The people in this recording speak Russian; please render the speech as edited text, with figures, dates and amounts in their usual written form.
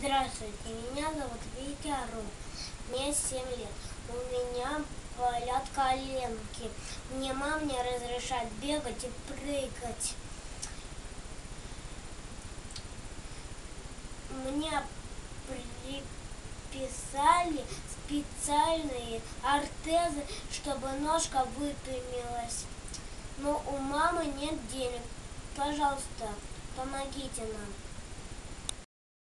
Здравствуйте, меня зовут Витя Арон, мне 7 лет. У меня болят коленки. Мне мама не разрешает бегать и прыгать. Мне приписали специальные ортезы, чтобы ножка выпрямилась. Но у мамы нет денег. Пожалуйста, помогите нам.